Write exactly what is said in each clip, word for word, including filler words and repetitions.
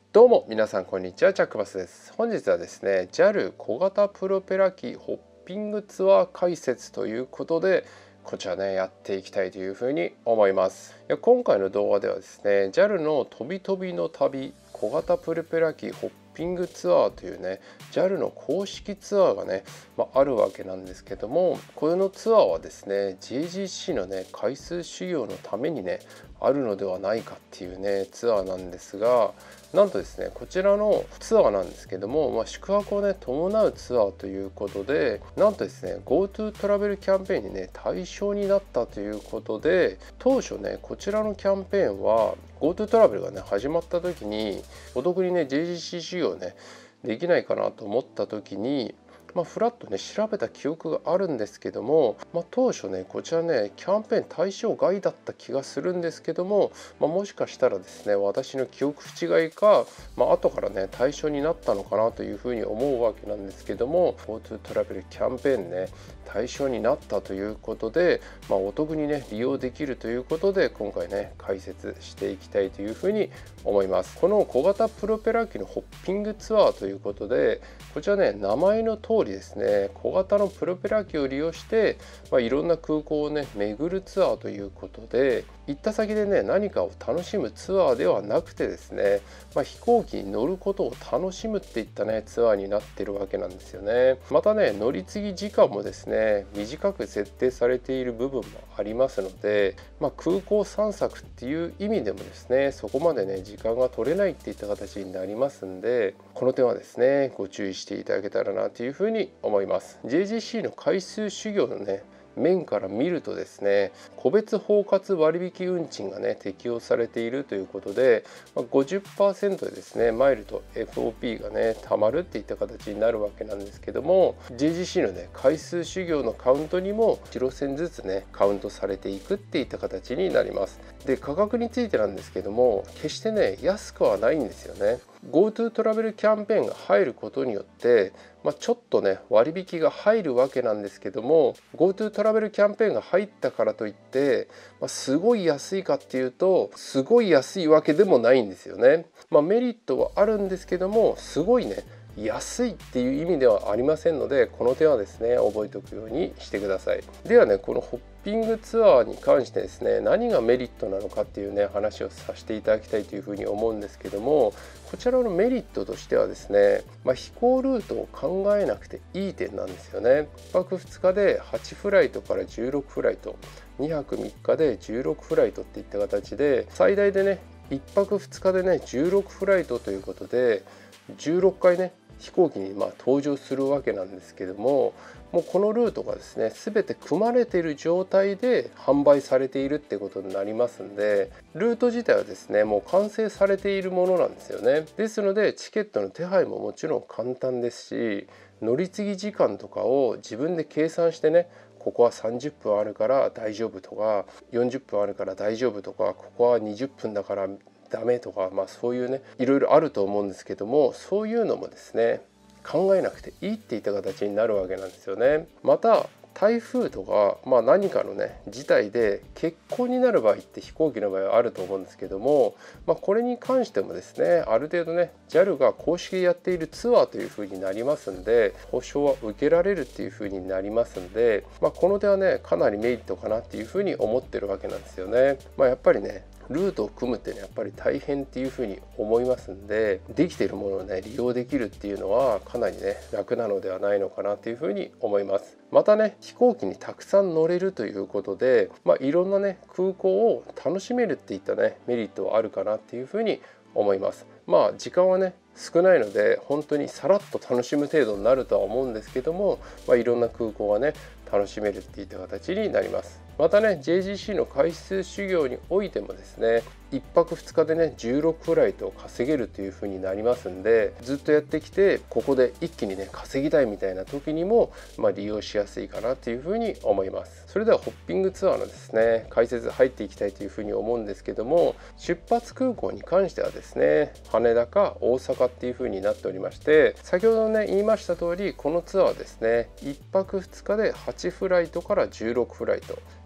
どうも皆さんこんにちは、チャックバスです。本日はですね ジャル 小型プロペラ機ホッピングツアー解説ということで、こちらねやっていきたいというふうに思います。いや今回の動画ではですね ジャル の飛び飛びの旅小型プロペラ機ホッピングツアーというね ジャル の公式ツアーがね、まあ、あるわけなんですけども、このツアーはですね ジェイジーシー のね回数修行のためにねあるのではないかっていうねツアーなんですが、なんとですねこちらのツアーなんですけども、まあ、宿泊をね伴うツアーということで、なんとですね GoTo トラベルキャンペーンにね対象になったということで、当初ねこちらのキャンペーンは GoTo トラベルがね始まった時にお得にね ジェイジーシー 修行ねできないかなと思った時に、まあ、フラッとね調べた記憶があるんですけども、まあ、当初ねこちらねキャンペーン対象外だった気がするんですけども、まあ、もしかしたらですね私の記憶違いか、まあ後からね対象になったのかなというふうに思うわけなんですけども、 GoTo トラベルキャンペーンね対象になったということで、まあ、お得にね利用できるということで今回ね解説していきたいというふうに思います。この小型プロペラ機のホッピングツアーということで、こちらね名前の通りですね小型のプロペラ機を利用して、まあ、いろんな空港をね巡るツアーということで、行った先でね何かを楽しむツアーではなくてですね、まあ、飛行機に乗ることを楽しむっていったねツアーになってるわけなんですよね。またね乗り継ぎ時間もですね短く設定されている部分もありますので、まあ、空港散策っていう意味でもですねそこまでね時間が取れないっていった形になりますんで、この点はですねご注意していただけたらなというふうに思います。 ジェイジーシー の回数修行のね面から見るとですね個別包括割引運賃がね適用されているということで、 ごじゅっパーセント でですねマイルと エフオーピー がね貯まるっていった形になるわけなんですけども、 ジェイジーシー のね回数修行のカウントにもいち路線ずつねカウントされていくっていった形になります。で価格についてなんですけども、決してね安くはないんですよね。 GoTo トラベルキャンペーンが入ることによって、まあ、ちょっとね割引が入るわけなんですけども、 GoTo トラベルキャンペーンが入ったからといって、まあ、すごい安いかっていうとすごい安いわけでもないんですよね。まあ、メリットはあるんですけども、すごいね安いっていう意味ではありませんので、この点はですね覚えておくようにしてください。ではねこのホッピングツアーに関してですね何がメリットなのかっていうね話をさせていただきたいというふうに思うんですけども、こちらのメリットとしてはですね、まあ、飛行ルートを考えなくていい点なんですよね。いっぱくふつかではちフライトからじゅうろくフライト、にはくみっかでじゅうろくフライトっていった形で、最大でねいっぱくふつかでねじゅうろくフライトということでじゅうろっかいね飛行機にまあ搭乗するわけなんですけども、もうこのルートがですね全て組まれている状態で販売されているってことになりますんで、ルート自体はですねもう完成されているものなんですよね。ですのでチケットの手配ももちろん簡単ですし、乗り継ぎ時間とかを自分で計算してね、ここはさんじゅっぷんあるから大丈夫とか、よんじゅっぷんあるから大丈夫とか、ここはにじゅっぷんだからダメとか、まあそういうねいろいろあると思うんですけども、そういうのもですね考えなくていいっていった形になるわけなんですよね。また台風とか、まあ、何かのね事態で欠航になる場合って飛行機の場合はあると思うんですけども、まあ、これに関してもですねある程度ね ジャル が公式でやっているツアーというふうになりますんで、保証は受けられるっていうふうになりますんで、まあ、この点はねかなりメリットかなっていうふうに思ってるわけなんですよね。まあ、やっぱりねルートを組むってねやっぱり大変っていうふうに思いますんで、できているものをね利用できるっていうのはかなりね楽なのではないのかなっていうふうに思います。またね飛行機にたくさん乗れるということで、まあ、いろんなね空港を楽しめるっていったねメリットはあるかなっていうふうに思います。まあ時間はね少ないので本当にさらっと楽しむ程度になるとは思うんですけども、まあ、いろんな空港がね楽しめるっていった形になります。またね ジェイジーシー の回数修行においてもですねいっぱくふつかでねじゅうろくフライトを稼げるというふうになりますんで、ずっとやってきてここで一気にね稼ぎたいみたいな時にも、まあ、利用しやすいかなというふうに思います。それではホッピングツアーのですね解説入っていきたいというふうに思うんですけども、出発空港に関してはですね羽田か大阪っていうふうになっておりまして、先ほどね言いました通りこのツアーはですねいっぱくふつかではちフライトからじゅうろくフライト、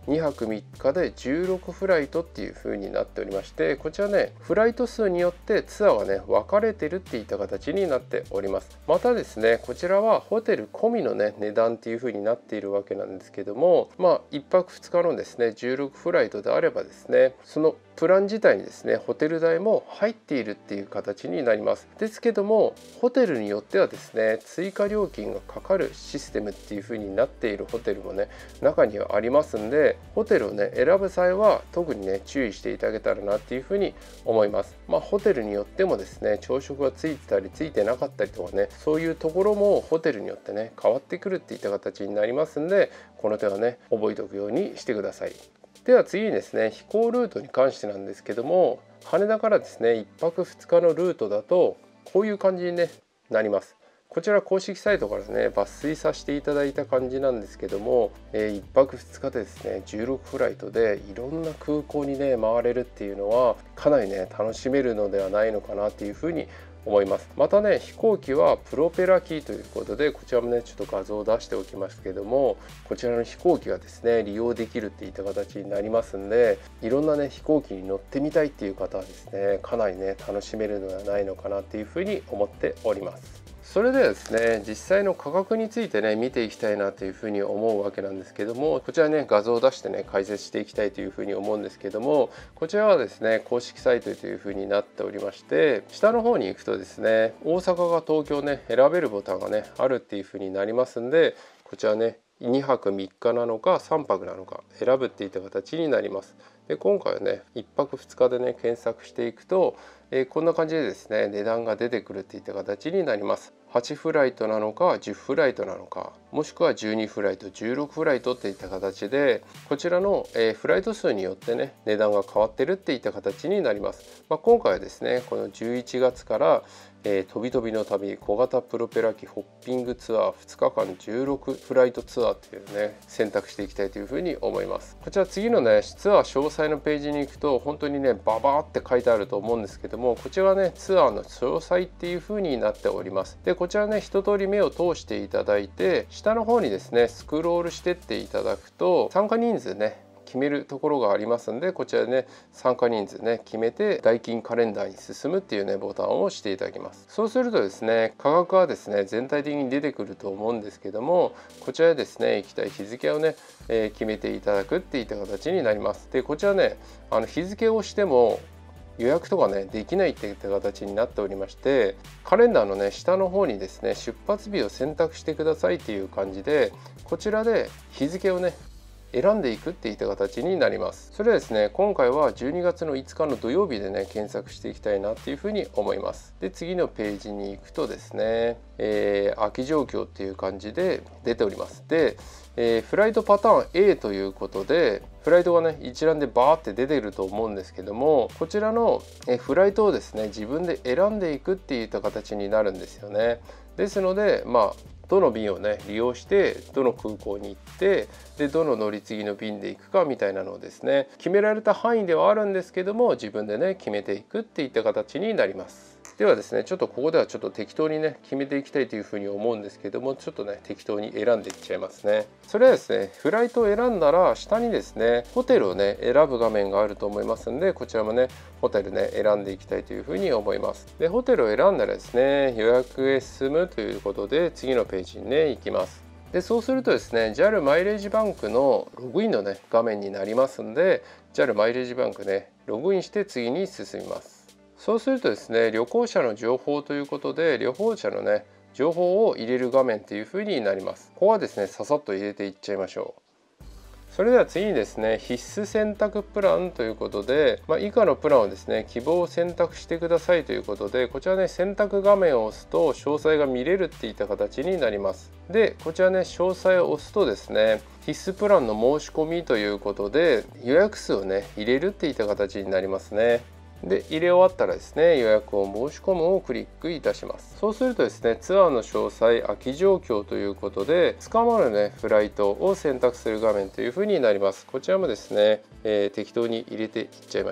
にはくみっかでじゅうろくフライトっていう風になっておりまして、こちらねフライト数によってツアーがね分かれてるっていった形になっております。またですね、こちらはホテル込みのね値段っていう風になっているわけなんですけども、まあいっぱくふつかのですねじゅうろくフライトであればですね、そのプラン自体にですねホテル代も入っているっていう形になります。ですけどもホテルによってはですね追加料金がかかるシステムっていう風になっているホテルもね中にはありますんで、ホテルをね選ぶ際は特にね注意していただけたらなっていう風に思います。まあホテルによってもですね朝食がついてたりついてなかったりとかね、そういうところもホテルによってね変わってくるっていった形になりますんで、この点はね覚えておくようにしてください。では次にですね、飛行ルートに関してなんですけども、羽田からですねいっぱくふつかのルートだとこういう感じに、ね、なります。こちら公式サイトからね抜粋させていただいた感じなんですけども、えー、いっぱくふつかでですねじゅうろくフライトでいろんな空港にね回れるっていうのはかなりね楽しめるのではないのかなっていうふうに思います。またね飛行機はプロペラ機ということで、こちらもねちょっと画像を出しておきますけども、こちらの飛行機がですね利用できるっていった形になりますんで、いろんなね飛行機に乗ってみたいっていう方はですねかなりね楽しめるのではないのかなっていうふうに思っております。それではですね、実際の価格についてね見ていきたいなというふうに思うわけなんですけども、こちらね画像を出してね解説していきたいというふうに思うんですけども、こちらはですね公式サイトというふうになっておりまして、下の方に行くとですね大阪が東京ね選べるボタンがねあるっていうふうになりますんで、こちらねにはくみっかなのかさんぱくなのか選ぶっていった形になります。で今回はねいっぱくふつかでね検索していくと、えー、こんな感じでですね値段が出てくるっていった形になります。はちフライトなのかじゅうフライトなのか、もしくはじゅうにフライトじゅうろくフライトっていった形で、こちらの、えー、フライト数によってね値段が変わってるっていった形になります。まあ、今回はですねこのじゅういちがつから、えー、飛び飛びの旅小型プロペラ機ホッピングツアーふつかかんじゅうろくフライトツアーっていうね選択していきたいというふうに思います。こちら次のねツアー詳細のページに行くと本当にねババーって書いてあると思うんですけども、こちらはねツアーの詳細っていうふうになっております。でこちらね一通り目を通していただいて、下の方にですねスクロールしてっていただくと参加人数ね決めるところがありますんで、こちらでね参加人数ね決めて代金カレンダーに進むっていうねボタンを押していただきます。そうするとですね価格はですね全体的に出てくると思うんですけども、こちらでですね行きたい日付をね、えー、決めていただくっていった形になります。でこちらねあの日付をしても予約とかねできないっていった形になっておりまして、カレンダーのね下の方にですね出発日を選択してくださいっていう感じで、こちらで日付をね選んでいくっていった形になります。それはですね今回はじゅうにがつのいつかの土曜日でね検索していきたいなっていうふうに思います。で次のページに行くとですね、えー、空き状況っていう感じで出ております。で、えー、フライトパターン エー ということでフライトがね一覧でバーって出てると思うんですけども、こちらのフライトをですね自分で選んでいくっていった形になるんですよね。ですのでまあどの便をね利用してどの空港に行ってでどの乗り継ぎの便で行くかみたいなのをですね決められた範囲ではあるんですけども、自分でね決めていくっていった形になります。ではですねちょっとここではちょっと適当にね決めていきたいというふうに思うんですけども、ちょっとね適当に選んでいっちゃいますね。それはですねフライトを選んだら下にですねホテルをね選ぶ画面があると思いますんで、こちらもねホテルね選んでいきたいというふうに思います。でホテルを選んだらですね予約へ進むということで次のページにね行きます。でそうするとですね ジャル マイレージバンクのログインのね画面になりますんで、 ジャル マイレージバンクねログインして次に進みます。そうするとですね旅行者の情報ということで旅行者のね情報を入れる画面というふうになります。ここはですねささっと入れていっちゃいましょう。それでは次にですね必須選択プランということで、まあ、以下のプランをですね希望を選択してくださいということで、こちらね選択画面を押すと詳細が見れるっていった形になります。でこちらね詳細を押すとですね必須プランの申し込みということで予約数をね入れるっていった形になりますね。で入れ終わったらですね予約を申し込むをクリックいたします。そうするとですねツアーの詳細空き状況ということで捕まるねフライトを選択する画面というふうになります。こちらもですね、えー、適当に入れていっちゃいましょう。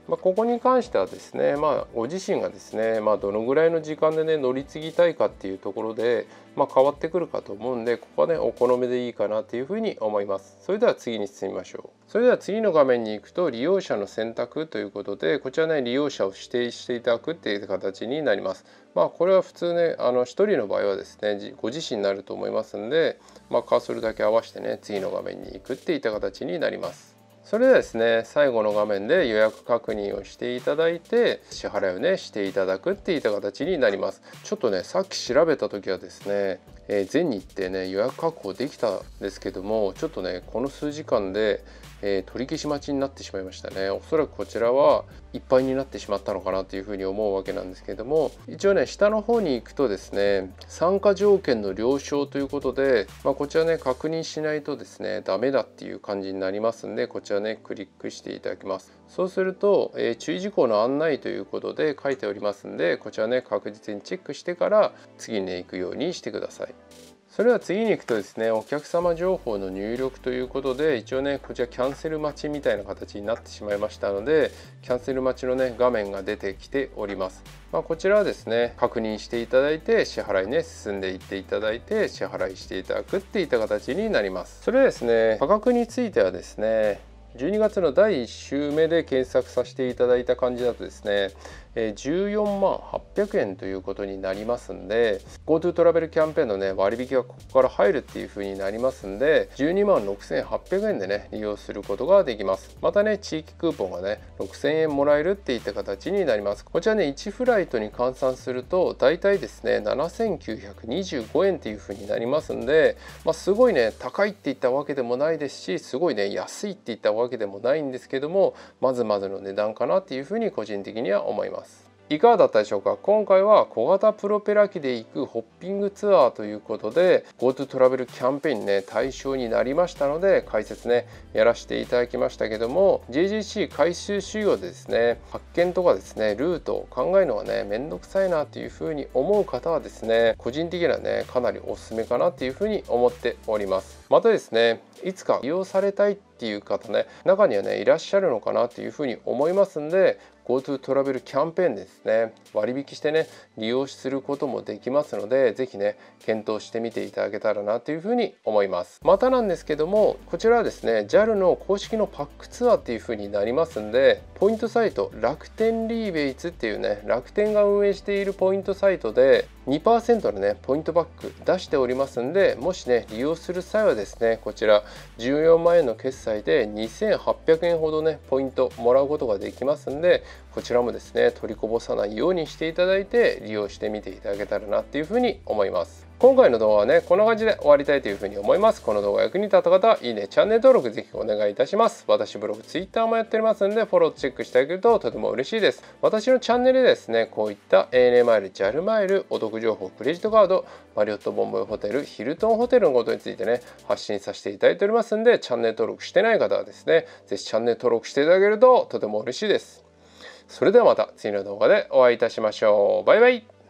まあ、ここに関してはですね、まあ、ご自身がですね、まあ、どのぐらいの時間でね乗り継ぎたいかっていうところで、まあ、変わってくるかと思うんで、ここはねお好みでいいかなというふうに思います。それでは次に進みましょう。それでは次の画面に行くと、利用者の選択ということで、こちらね利用者を指定していただくっていう形になります。まあこれは普通ね、あのひとりの場合はですねご自身になると思いますんで、まあ、カーソルだけ合わせてね次の画面に行くっていった形になります。それではですね、最後の画面で予約確認をしていただいて、支払いをねしていただくっていった形になります。ちょっとねさっき調べた時はですね、えー、全日程ね予約確保できたんですけども、ちょっとねこの数時間で、えー、取り消し待ちになってしまいましたね。おそらくこちらはいっぱいになってしまったのかなというふうに思うわけなんですけども、一応ね下の方に行くとですね、参加条件の了承ということで、まあ、こちらね確認しないとですねダメだっていう感じになりますんで、こちらねクリックしていただきます。そうすると、えー、注意事項の案内ということで書いておりますんで、こちらね確実にチェックしてから次に、ね、行くようにしてください。それでは次に行くとですね、お客様情報の入力ということで、一応ねこちらキャンセル待ちみたいな形になってしまいましたので、キャンセル待ちのね画面が出てきております。まあ、こちらはですね確認していただいて、支払いね進んでいっていただいて、支払いしていただくっていった形になります。それではですね、価格についてはですね、じゅうにがつのだいいっ週目で検索させていただいた感じだとですね、じゅうよんまんはっぴゃくえんということになりますんで、 GoTo トラベルキャンペーンのね割引がここから入るっていう風になりますんで、じゅうにまんろくせんはっぴゃくえんでね利用することができます。またね地域クーポンがねろくせんえんもらえるっていった形になります。こちらねいちフライトに換算するとだいたいですねななせんきゅうひゃくにじゅうごえんっていう風になりますんで、まあ、すごいね高いっていったわけでもないですし、すごいね安いっていったわけでもないんですけども、まずまずの値段かなっていう風に個人的には思います。いかがだったでしょうか。今回は小型プロペラ機で行くホッピングツアーということで GoTo トラベルキャンペーンにね対象になりましたので、解説ねやらせていただきましたけども、 ジェイジーシー 回収修行でですね発見とかですねルートを考えるのがねめんどくさいなというふうに思う方はですね、個人的にはねかなりおすすめかなっていうふうに思っております。またですね、いつか利用されたいっていう方ね中にはねいらっしゃるのかなというふうに思いますんで、 GoTo トラベルキャンペーンですね割引してね利用することもできますので、ぜひね検討してみていただけたらなというふうに思います。またなんですけども、こちらはですね ジャル の公式のパックツアーっていうふうになりますんで、ポイントサイト楽天リーベイツっていうね楽天が運営しているポイントサイトで にパーセント のねポイントバック出しておりますんで、もしね利用する際はですねこちらじゅうよんまんえんの決済でにせんはっぴゃくえんほどねポイントもらうことができますんで、こちらもですね取りこぼさないようにしていただいて利用してみていただけたらなっていうふうに思います。今回の動画はねこんな感じで終わりたいというふうに思います。この動画役に立った方はいいねチャンネル登録ぜひお願いいたします。私ブログツイッターもやっておりますので、フォローチェックしてあげるととても嬉しいです。私のチャンネルでですねこういった エーエヌエー マイル ジャル マイルお得情報、クレジットカード、マリオットボンボイホテル、ヒルトンホテルのことについてね発信させていただいておりますんで、チャンネル登録してない方はですねぜひチャンネル登録していただけるととても嬉しいです。それではまた次の動画でお会いいたしましょう。バイバイ。